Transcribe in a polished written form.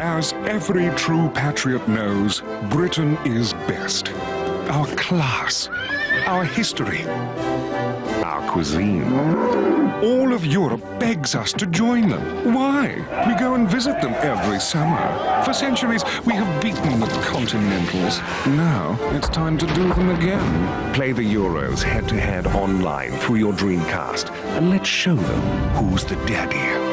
As every true patriot knows, Britain is best. Our class, our history, our cuisine. All of Europe begs us to join them. Why? We go and visit them every summer. For centuries, we have beaten the Continentals. Now, it's time to do them again. Play the Euros head-to-head online through your Dreamcast, and let's show them who's the daddy.